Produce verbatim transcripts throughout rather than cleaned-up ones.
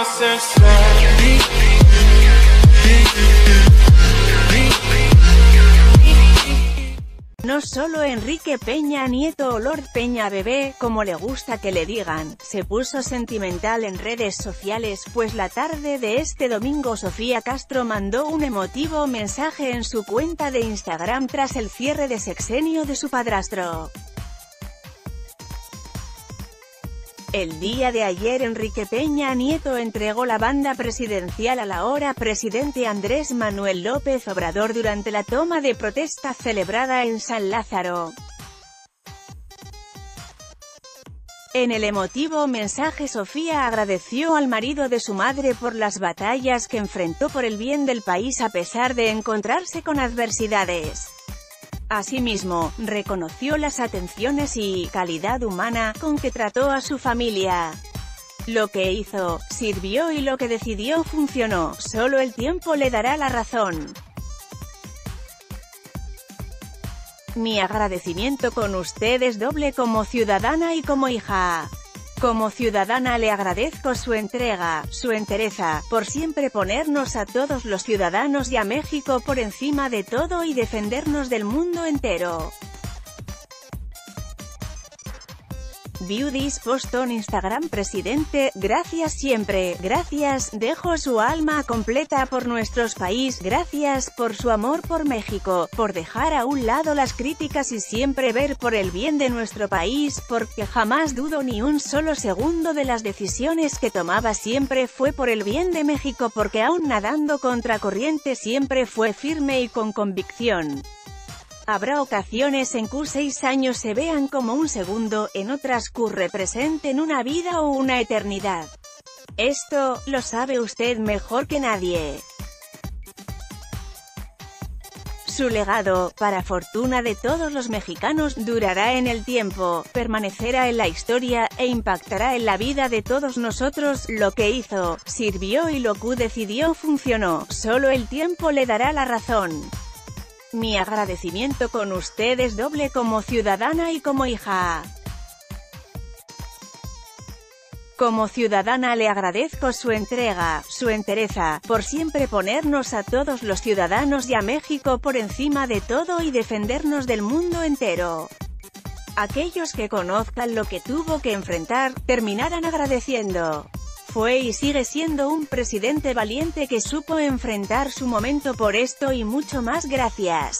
No solo Enrique Peña Nieto o Lord Peña Bebé, como le gusta que le digan, se puso sentimental en redes sociales, pues la tarde de este domingo Sofía Castro mandó un emotivo mensaje en su cuenta de Instagram tras el cierre de sexenio de su padrastro. El día de ayer Enrique Peña Nieto entregó la banda presidencial al ahora presidente Andrés Manuel López Obrador durante la toma de protesta celebrada en San Lázaro. En el emotivo mensaje Sofía agradeció al marido de su madre por las batallas que enfrentó por el bien del país a pesar de encontrarse con adversidades. Asimismo, reconoció las atenciones y calidad humana con que trató a su familia. Lo que hizo, sirvió y lo que decidió funcionó, solo el tiempo le dará la razón. Mi agradecimiento con usted es doble como ciudadana y como hija. Como ciudadana le agradezco su entrega, su entereza, por siempre ponernos a todos los ciudadanos y a México por encima de todo y defendernos del mundo entero. View this post on Instagram. Presidente, gracias siempre, gracias, dejo su alma completa por nuestro país, gracias por su amor por México, por dejar a un lado las críticas y siempre ver por el bien de nuestro país, porque jamás dudo ni un solo segundo de las decisiones que tomaba, siempre fue por el bien de México, porque aún nadando contra corriente siempre fue firme y con convicción. Habrá ocasiones en que seis años se vean como un segundo, en otras que representen una vida o una eternidad. Esto, lo sabe usted mejor que nadie. Su legado, para fortuna de todos los mexicanos, durará en el tiempo, permanecerá en la historia, e impactará en la vida de todos nosotros. Lo que hizo, sirvió y lo que decidió funcionó, solo el tiempo le dará la razón. Mi agradecimiento con usted es doble como ciudadana y como hija. Como ciudadana le agradezco su entrega, su entereza, por siempre ponernos a todos los ciudadanos y a México por encima de todo y defendernos del mundo entero. Aquellos que conozcan lo que tuvo que enfrentar, terminarán agradeciendo. Fue y sigue siendo un presidente valiente que supo enfrentar su momento. Por esto y mucho más, gracias.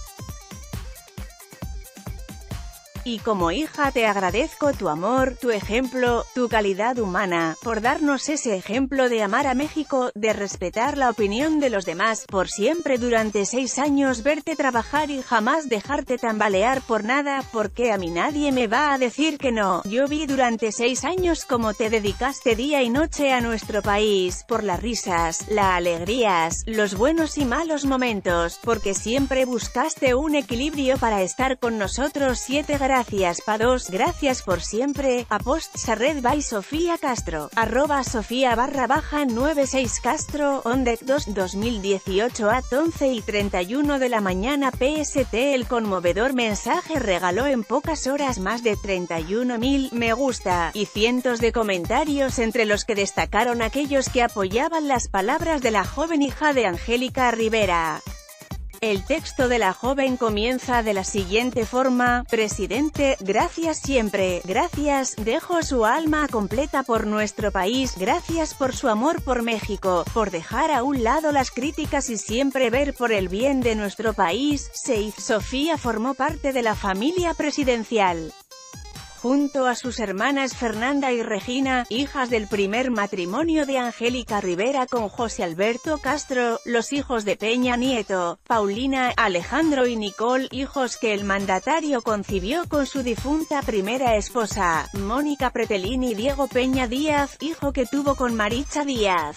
Y como hija te agradezco tu amor, tu ejemplo, tu calidad humana, por darnos ese ejemplo de amar a México, de respetar la opinión de los demás, por siempre durante seis años verte trabajar y jamás dejarte tambalear por nada, porque a mí nadie me va a decir que no. Yo vi durante seis años cómo te dedicaste día y noche a nuestro país, por las risas, las alegrías, los buenos y malos momentos, porque siempre buscaste un equilibrio para estar con nosotros. Siete Gracias pa dos, gracias por siempre. A post Sarred by Sofía Castro, arroba Sofía barra baja noventa y seis Castro, Ondec dos, dos mil dieciocho a once y treinta y uno de la mañana P S T. El conmovedor mensaje regaló en pocas horas más de treinta y uno mil me gusta, y cientos de comentarios, entre los que destacaron aquellos que apoyaban las palabras de la joven hija de Angélica Rivera. El texto de la joven comienza de la siguiente forma: Presidente, gracias siempre, gracias, dejo su alma completa por nuestro país, gracias por su amor por México, por dejar a un lado las críticas y siempre ver por el bien de nuestro país. seis. Sofía formó parte de la familia presidencial. Junto a sus hermanas Fernanda y Regina, hijas del primer matrimonio de Angélica Rivera con José Alberto Castro, los hijos de Peña Nieto, Paulina, Alejandro y Nicole, hijos que el mandatario concibió con su difunta primera esposa, Mónica Pretelín, y Diego Peña Díaz, hijo que tuvo con Maritza Díaz.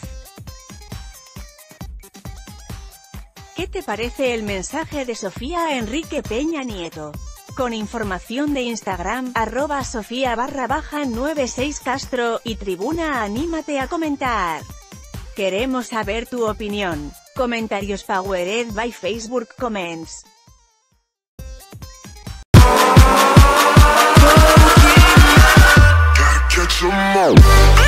¿Qué te parece el mensaje de Sofía a Enrique Peña Nieto? Con información de Instagram, arroba Sofía barra baja noventa y seis Castro, y Tribuna. Anímate a comentar. Queremos saber tu opinión. Comentarios powered by Facebook Comments. Catch 'em all.